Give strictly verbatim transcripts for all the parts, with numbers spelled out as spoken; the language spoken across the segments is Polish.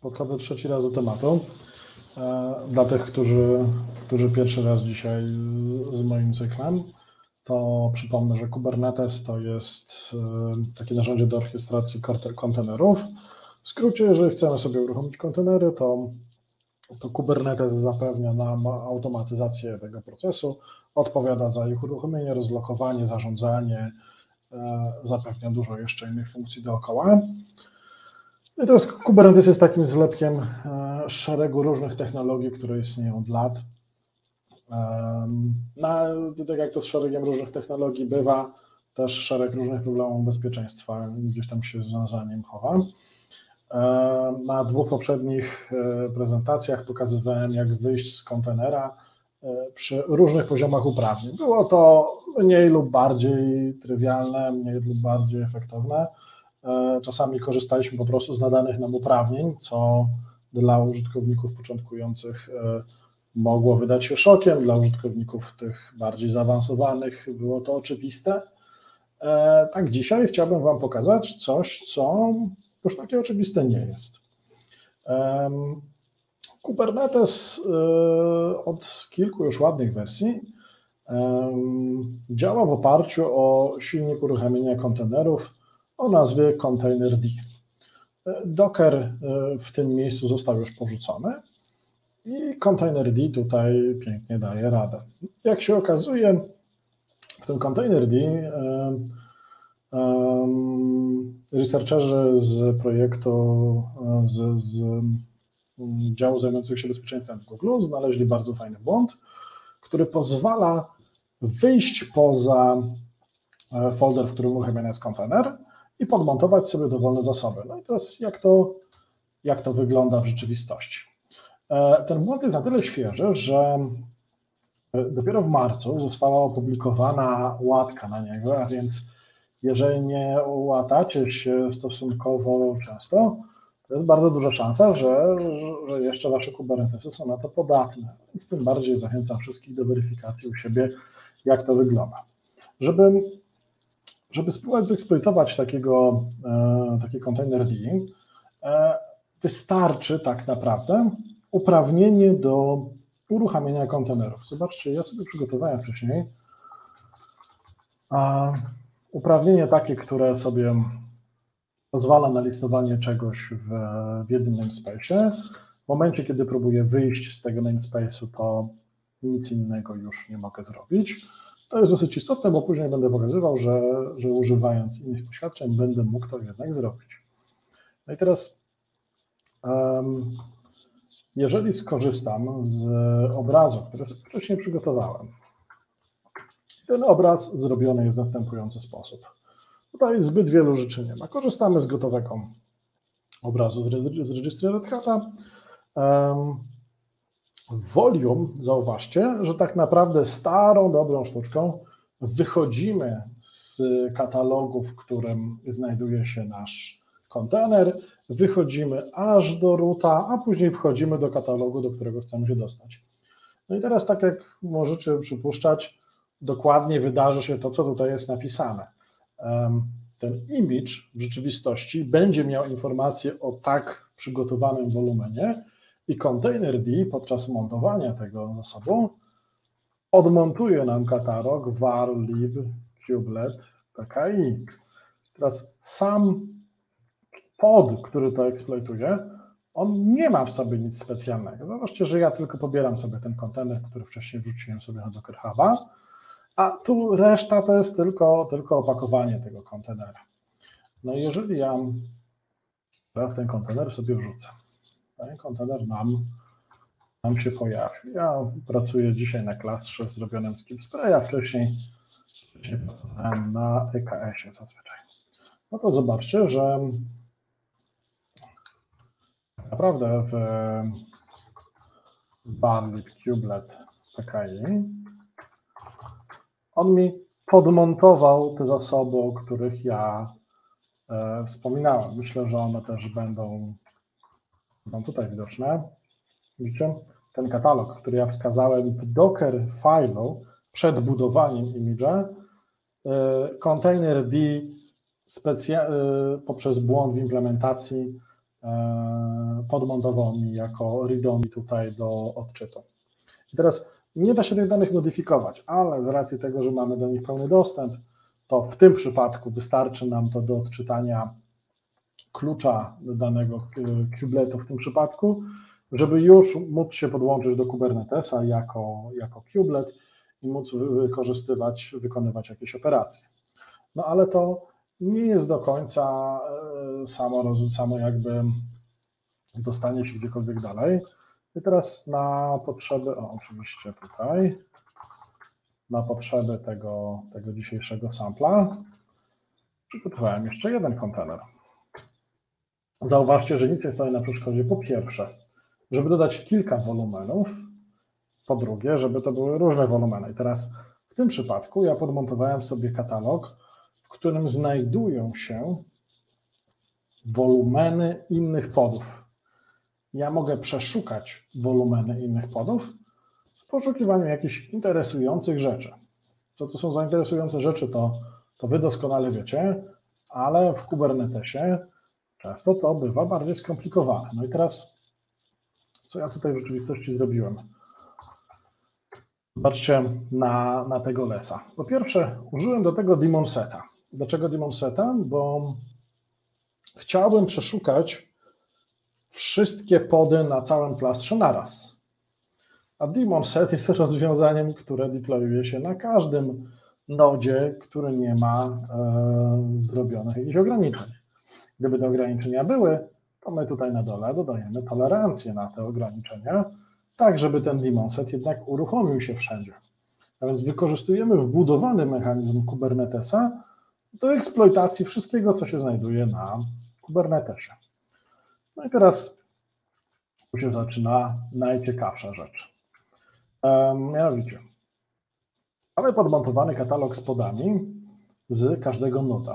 Podchodzę trzeci raz do tematu. Dla tych, którzy, którzy pierwszy raz dzisiaj z, z moim cyklem, to przypomnę, że Kubernetes to jest takie narzędzie do orkiestracji kontenerów. W skrócie, jeżeli chcemy sobie uruchomić kontenery, to, to Kubernetes zapewnia nam automatyzację tego procesu, odpowiada za ich uruchomienie, rozlokowanie, zarządzanie, zapewnia dużo jeszcze innych funkcji dookoła. I teraz Kubernetes jest takim zlepkiem szeregu różnych technologii, które istnieją od lat. No, tak jak to z szeregiem różnych technologii bywa, też szereg różnych problemów bezpieczeństwa gdzieś tam się za nim chowa. Na dwóch poprzednich prezentacjach pokazywałem, jak wyjść z kontenera przy różnych poziomach uprawnień. Było to mniej lub bardziej trywialne, mniej lub bardziej efektowne. Czasami korzystaliśmy po prostu z nadanych nam uprawnień, co dla użytkowników początkujących mogło wydać się szokiem, dla użytkowników tych bardziej zaawansowanych było to oczywiste. Tak dzisiaj chciałbym Wam pokazać coś, co już takie oczywiste nie jest. Kubernetes od kilku już ładnych wersji działa w oparciu o silnik uruchamiania kontenerów o nazwie Containerd. Docker w tym miejscu został już porzucony i Containerd tutaj pięknie daje radę. Jak się okazuje, w tym Containerd um, researcherzy z projektu, z, z działu zajmującego się bezpieczeństwem w Google znaleźli bardzo fajny błąd, który pozwala wyjść poza folder, w którym uruchamiany jest kontener i podmontować sobie dowolne zasoby. No i teraz jak to, jak to wygląda w rzeczywistości? Ten błąd jest na tyle świeży, że dopiero w marcu została opublikowana łatka na niego, a więc jeżeli nie łatacie się stosunkowo często, to jest bardzo duża szansa, że, że jeszcze Wasze Kubernetesy są na to podatne. Więc tym bardziej zachęcam wszystkich do weryfikacji u siebie, jak to wygląda. Żeby Żeby spróbować zeksploitować takiego, e, taki Containerd, e, wystarczy tak naprawdę uprawnienie do uruchamiania kontenerów. Zobaczcie, ja sobie przygotowałem wcześniej a, uprawnienie takie, które sobie pozwala na listowanie czegoś w, w jednym namespace'ie. W momencie, kiedy próbuję wyjść z tego namespace'u, to nic innego już nie mogę zrobić. To jest dosyć istotne, bo później będę pokazywał, że, że używając innych poświadczeń będę mógł to jednak zrobić. No i teraz, um, jeżeli skorzystam z obrazu, który wcześniej przygotowałem, ten obraz zrobiony jest w następujący sposób. Tutaj zbyt wielu rzeczy nie ma. Korzystamy z gotowego obrazu z registry Red Hata. Um, Volume, zauważcie, że tak naprawdę starą, dobrą sztuczką wychodzimy z katalogu, w którym znajduje się nasz kontener, wychodzimy aż do roota, a później wchodzimy do katalogu, do którego chcemy się dostać. No i teraz, tak jak możecie przypuszczać, dokładnie wydarzy się to, co tutaj jest napisane. Ten image w rzeczywistości będzie miał informację o tak przygotowanym wolumenie, i Containerd podczas montowania tego zasobu odmontuje nam katalog var lib kubelet pki. Teraz sam pod, który to eksploituje, on nie ma w sobie nic specjalnego. Zobaczcie, że ja tylko pobieram sobie ten kontener, który wcześniej wrzuciłem sobie na Docker Huba, a tu reszta to jest tylko, tylko opakowanie tego kontenera. No i jeżeli ja w ten kontener sobie wrzucę, ten kontener nam, nam się pojawi. Ja pracuję dzisiaj na klastrze zrobionym z Killspray, a wcześniej, wcześniej pracowałem na E K S-ie zazwyczaj. No to zobaczcie, że naprawdę w var lib kubelet pki on mi podmontował te zasoby, o których ja e, wspominałem. Myślę, że one też będą Będą tutaj widoczne. Widzicie? Ten katalog, który ja wskazałem w Docker file'u przed budowaniem image'a, Containerd poprzez błąd w implementacji podmontował mi jako read-only tutaj do odczytu. I teraz nie da się tych danych modyfikować, ale z racji tego, że mamy do nich pełny dostęp, to w tym przypadku wystarczy nam to do odczytania klucza do danego kubeletu w tym przypadku, żeby już móc się podłączyć do Kubernetesa jako, jako kubelet i móc wykorzystywać, wykonywać jakieś operacje. No ale to nie jest do końca samo, samo jakby dostanie się gdziekolwiek dalej. I teraz na potrzeby, o, oczywiście tutaj, na potrzeby tego, tego dzisiejszego sampla przygotowałem jeszcze jeden kontener. Zauważcie, że nic nie stoi na przeszkodzie. Po pierwsze, żeby dodać kilka wolumenów, po drugie, żeby to były różne wolumeny. I teraz w tym przypadku ja podmontowałem sobie katalog, w którym znajdują się wolumeny innych podów. Ja mogę przeszukać wolumeny innych podów w poszukiwaniu jakichś interesujących rzeczy. Co to są za interesujące rzeczy, to, to wy doskonale wiecie, ale w Kubernetesie często to bywa bardziej skomplikowane. No i teraz, co ja tutaj w rzeczywistości zrobiłem? Zobaczcie na, na tego lesa. Po pierwsze, użyłem do tego daemon seta. Dlaczego daemon seta? Bo chciałbym przeszukać wszystkie pody na całym klastrze naraz. A daemon set jest rozwiązaniem, które deployuje się na każdym nodzie, który nie ma e, zrobionych jakichś ograniczeń. Gdyby te ograniczenia były, to my tutaj na dole dodajemy tolerancję na te ograniczenia, tak żeby ten daemon set jednak uruchomił się wszędzie. A więc wykorzystujemy wbudowany mechanizm Kubernetesa do eksploitacji wszystkiego, co się znajduje na Kubernetesie. No i teraz tu się zaczyna najciekawsza rzecz. Um, mianowicie, mamy podmontowany katalog z podami z każdego noda.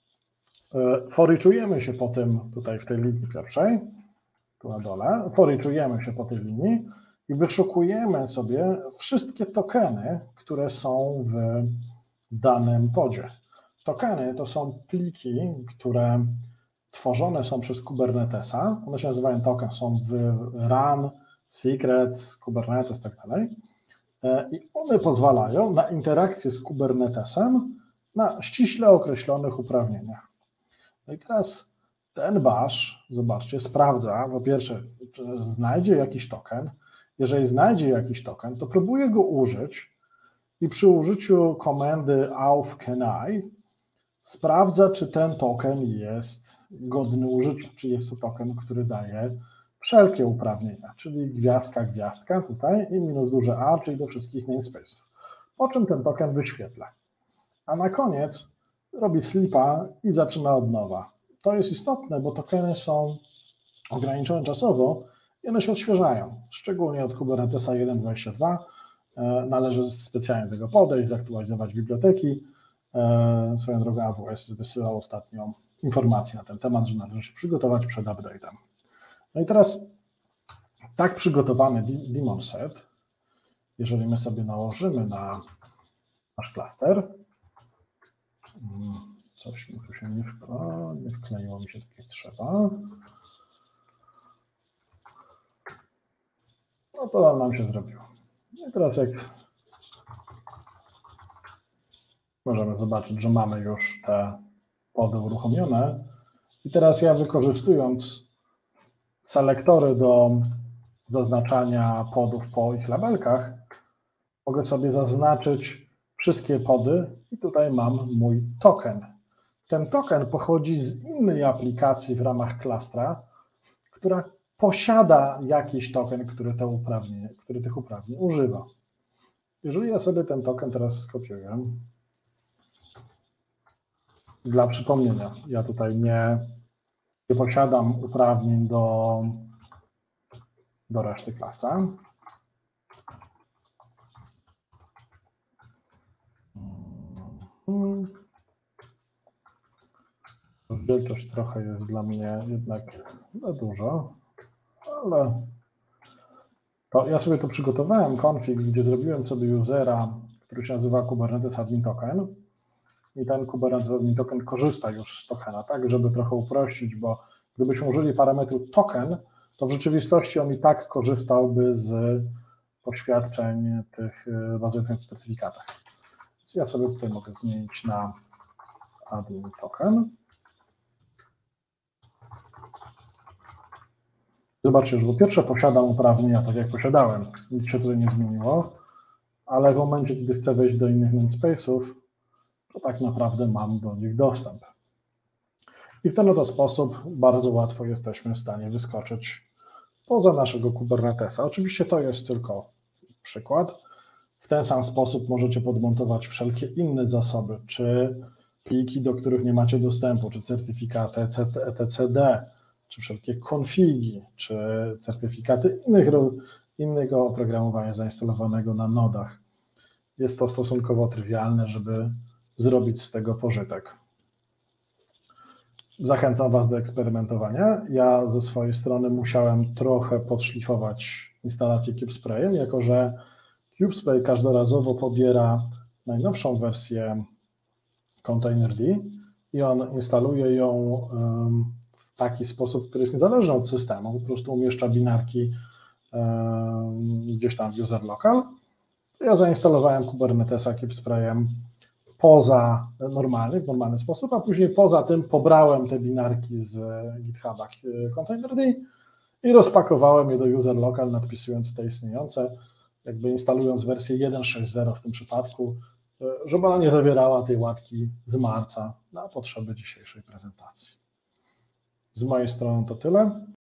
Foryczujemy się po tym, tutaj w tej linii pierwszej, tu na dole, foryczujemy się po tej linii i wyszukujemy sobie wszystkie tokeny, które są w danym podzie. Tokeny to są pliki, które tworzone są przez Kubernetesa, one się nazywają token, są w run, secrets, Kubernetes i tak dalej. I one pozwalają na interakcję z Kubernetesem na ściśle określonych uprawnieniach. No i teraz ten bash, zobaczcie, sprawdza, po pierwsze, czy znajdzie jakiś token. Jeżeli znajdzie jakiś token, to próbuje go użyć i przy użyciu komendy auth-can-i sprawdza, czy ten token jest godny użycia, czy jest to token, który daje wszelkie uprawnienia, czyli gwiazdka, gwiazdka tutaj i minus duże A, czyli do wszystkich namespace'ów. Po czym ten token wyświetla. A na koniec robi slipa i zaczyna od nowa. To jest istotne, bo tokeny są ograniczone czasowo i one się odświeżają. Szczególnie od Kubernetesa jeden dwadzieścia dwa należy specjalnie do tego podejść, zaktualizować biblioteki. Swoją drogą A W S wysyłał ostatnią informację na ten temat, że należy się przygotować przed update'em. No i teraz tak przygotowany daemon set, jeżeli my sobie nałożymy na nasz klaster, coś mi tu się nie, wkle... nie wkleiło mi się tak jak trzeba, no to nam się zrobiło. I teraz jak możemy zobaczyć, że mamy już te pody uruchomione i teraz ja wykorzystując selektory do zaznaczania podów po ich labelkach, mogę sobie zaznaczyć wszystkie pody i tutaj mam mój token. Ten token pochodzi z innej aplikacji w ramach klastra, która posiada jakiś token, który, to uprawnienie, który tych uprawnień używa. Jeżeli ja sobie ten token teraz skopiuję, dla przypomnienia, ja tutaj nie, nie posiadam uprawnień do, do reszty klastra. Wielkość trochę jest dla mnie jednak za dużo, ale to ja sobie to przygotowałem, config, gdzie zrobiłem sobie usera, który się nazywa Kubernetes Admin Token i ten Kubernetes Admin Token korzysta już z tokena, tak, żeby trochę uprościć, bo Gdybyśmy użyli parametru token, to w rzeczywistości on i tak korzystałby z poświadczeń tych bazujących na certyfikatach. Więc ja sobie tutaj mogę zmienić na admin token. Zobaczcie, że po pierwsze posiadam uprawnienia, tak jak posiadałem, nic się tutaj nie zmieniło, ale w momencie, kiedy chcę wejść do innych namespace'ów, to tak naprawdę mam do nich dostęp. I w ten oto sposób bardzo łatwo jesteśmy w stanie wyskoczyć poza naszego Kubernetesa. Oczywiście to jest tylko przykład. W ten sam sposób możecie podmontować wszelkie inne zasoby, czy pliki, do których nie macie dostępu, czy certyfikaty e t c d, czy wszelkie konfigi, czy certyfikaty innych, innego oprogramowania zainstalowanego na nodach. Jest to stosunkowo trywialne, żeby zrobić z tego pożytek. Zachęcam Was do eksperymentowania. Ja ze swojej strony musiałem trochę podszlifować instalację CubeSprayem, jako że CubeSpray każdorazowo pobiera najnowszą wersję Containerd i on instaluje ją w taki sposób, który jest niezależny od systemu, po prostu umieszcza binarki gdzieś tam w user local. Ja zainstalowałem Kubernetesa CubeSprayem poza normalny, w normalny sposób, a później poza tym pobrałem te binarki z GitHuba Containerd i rozpakowałem je do user local, nadpisując te istniejące, jakby instalując wersję jeden kropka sześć zero w tym przypadku, żeby ona nie zawierała tej łatki z marca na potrzeby dzisiejszej prezentacji. Z mojej strony to tyle.